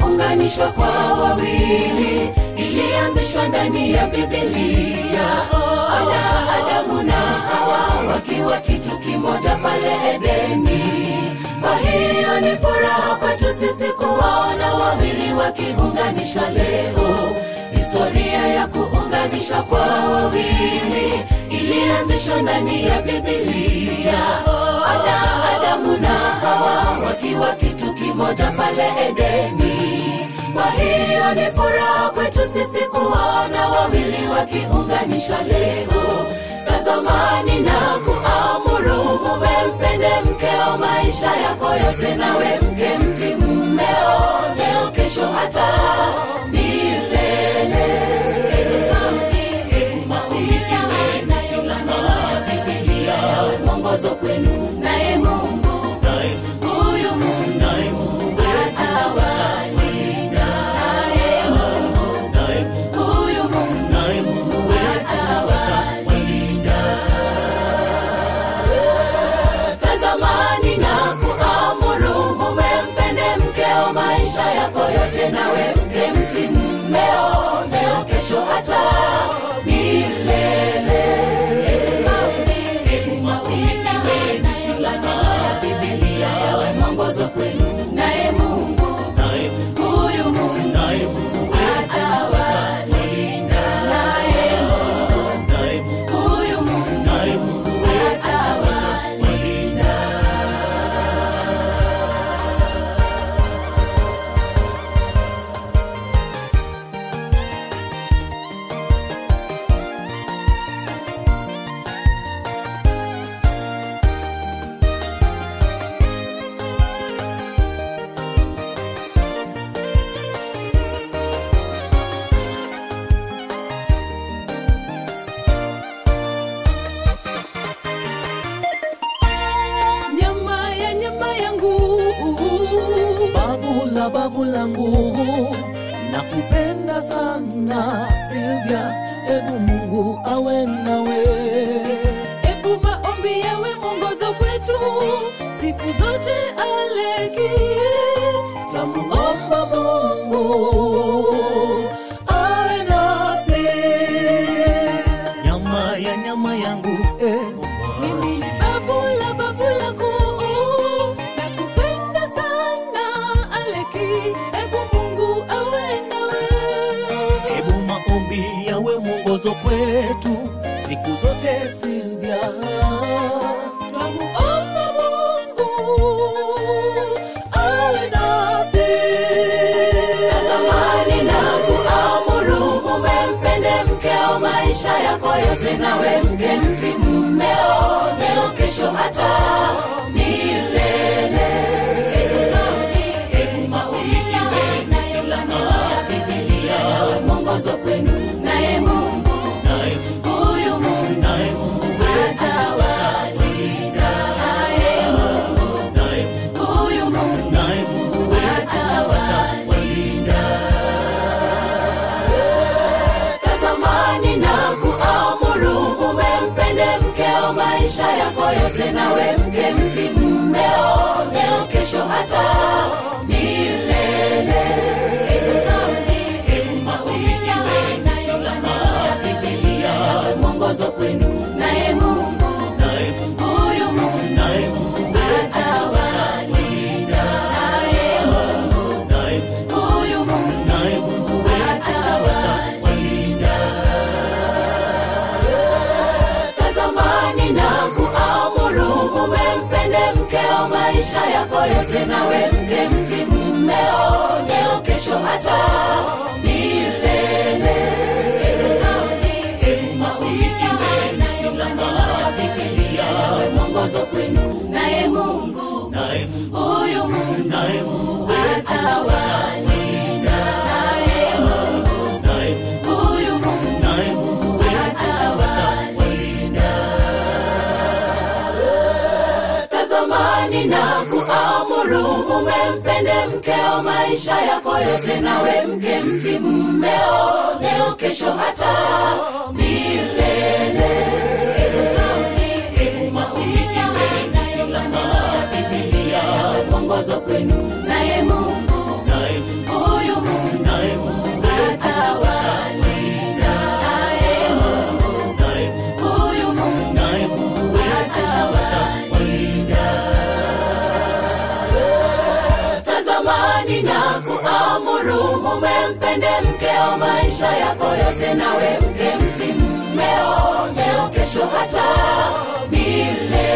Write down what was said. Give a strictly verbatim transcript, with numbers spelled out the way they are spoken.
kuunganishwa kwa wawili ilianzishwa ndani ya Biblia. Ada, Adamu na Hawa wakiwa kitu kimoja pale Edeni. Kwa hiyo ni furaha kwetu sisi kuwaona wawili wakiunganishwa leo. Historia ya kuunganishwa kwa wawili ilianzishwa ndani ya Biblia. Ada, Adamu na Hawa wakiwa kitu kimoja pale Edeni. Kwa hiyo ni furaha kwetu sisi kuwaona wawili wakiunganishwa leo. Tazamani na kuamuru mume mpende mkeo maisha yako yote, nawe mke mtii mmeo leo kesho hata milele. Mwongozo kwenu naye Mungu, huyu Mungu atawalinda. Naye Mungu, huyu Mungu atawalinda. Tazamani na kuamuru mume mpende mkeo maisha yako yote, nawe mke mtii mmeo leo kesho hata milele. Mwongozo kwenu naye Mungu, huyu Mungu atawalinda. Naye Mungu, huyu Mungu atawalinda. Nyama ya nyama yangu, Bavu bavu langu, nakupenda sana Sylvia, ebu Mungu awe nawe. Ebu maombi yawe mwongozo kwetu siku zote Aleki. Twamuomba Mungu awe nasi. Nyama ya nyama yangu, eh. Mimi ni bavu la bavu lako, nakupenda sana Aleki. Ebu Mungu awe nawe. Ebu maombi yawe mwongozo kwetu siku zote Sylvia. Twamuomba Mungu awe nasi. Tazamani na kuamuru mume mpende mkeo maisha yako yote, nawe mke mtii mmeo leo kesho hata milele. Mwongozo kwenu naye Mungu, huyu Mungu atawalinda. Naye Mungu, huyu Mungu atawalinda. Tazamani na kuamuru mume mpende mkeo maisha yako yote, nawe mke mtii mmeo leo kesho hata milele. Mwongozo kwenu naye Mungu, huyu Mungu atawalinda. Naye Mungu, huyu Mungu atawalinda. Tazamani na kuamuru mume mpende mkeo maisha yako yote, nawe mke mtii mmeo leo kesho hata milele. Mwongozo kwenu naye Mungu, huyu Mungu atawalinda. Naye Mungu, huyu Mungu atawalinda. Tazamani na kuamuru mume mpende mkeo maisha yako yote, nawe mke mtii mmeo leo kesho hata milele. Mwongozo kwenu naye Mungu, huyu mume mpende mkeo maisha yako yote, nawe mke mtii mmeo leo kesho hata milele.